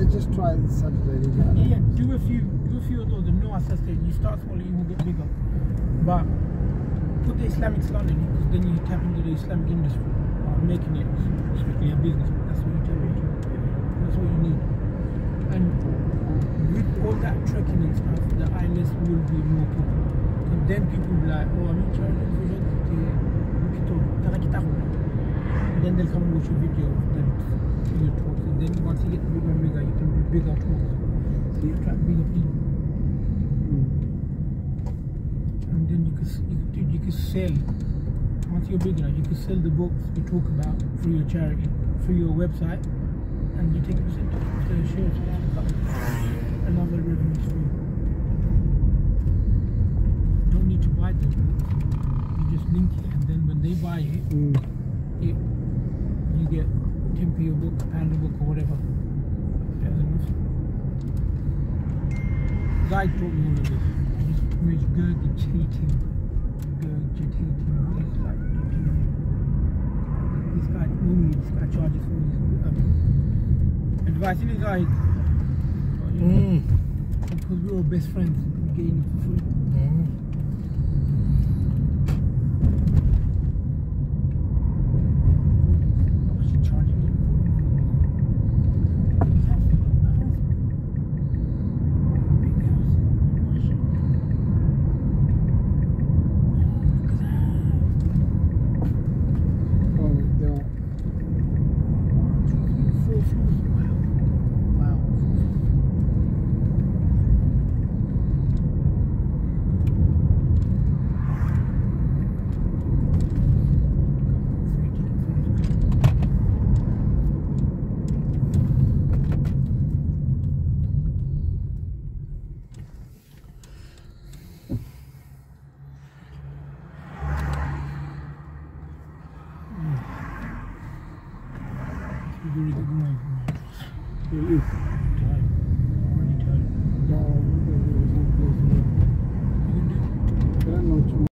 just try Saturday. Yeah, do a few of those and no assisted. You start small, you will get bigger. But put the Islamics London because then you tap into the Islamic industry, making it strictly a business. That's what you tap into. That's what you need. And with all that trekking and stuff, the ILS will be more popular. And then people will be like, oh, I'm in charge of the then they'll come and watch your video, then your talks, and then once you get bigger and bigger, you can do bigger talks. So you attract bigger people. And then you can sell. Once you're big enough, you can sell the books you talk about through your charity, through your website, and you take a percentage of the shares. Another revenue stream. You don't need to buy them. You just link it, and then when they buy it, you get 10p a book, £1 a book, or whatever. That's enough. Guy taught me all of this. It's regurgitating. It's like, this guy charges for his advice. In his guide, because we're all best friends, we're getting it for free. Very good morning. It is. Tired. Already tired. No, you can do it. Not too much.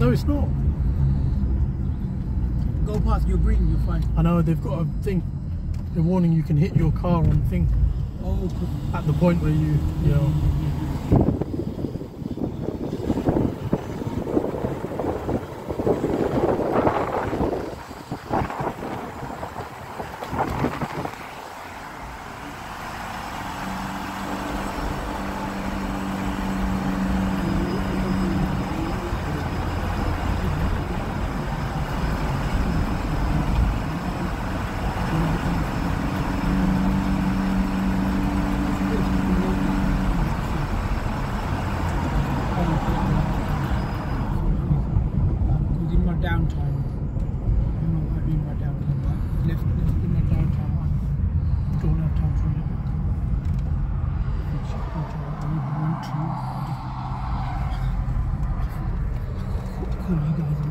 No, it's not. Go past your green, you're fine. I know, they've got a thing. They're warning you can hit your car on the thing. Oh, good. At the point where you know. Downtime. I don't know what I do in my downtime, but left in my downtime, I don't have time for it. I want to call you guys